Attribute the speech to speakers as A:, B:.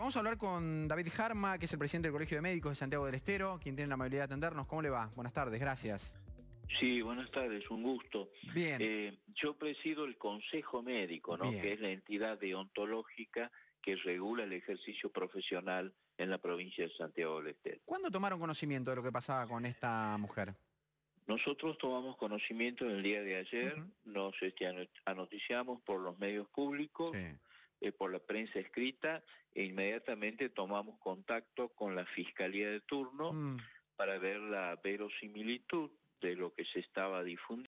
A: Vamos a hablar con David Jarma, que es el presidente del Colegio de Médicos de Santiago del Estero, quien tiene la amabilidad de atendernos. ¿Cómo le va? Buenas tardes, gracias.
B: Sí, buenas tardes, un gusto.
A: Bien,
B: Yo presido el Consejo Médico, ¿no? Que
A: bien.
B: es la entidad deontológica que regula el ejercicio profesional en la provincia de Santiago del Estero.
A: ¿Cuándo tomaron conocimiento de lo que pasaba con esta mujer?
B: Nosotros tomamos conocimiento en el día de ayer,
A: Ujú.
B: nos anoticiamos por los medios
A: Sí.
B: públicos, por la prensa escrita, e inmediatamente tomamos contacto con la Fiscalía de turno
A: Mm.
B: para ver la verosimilitud de lo que se estaba difundiendo.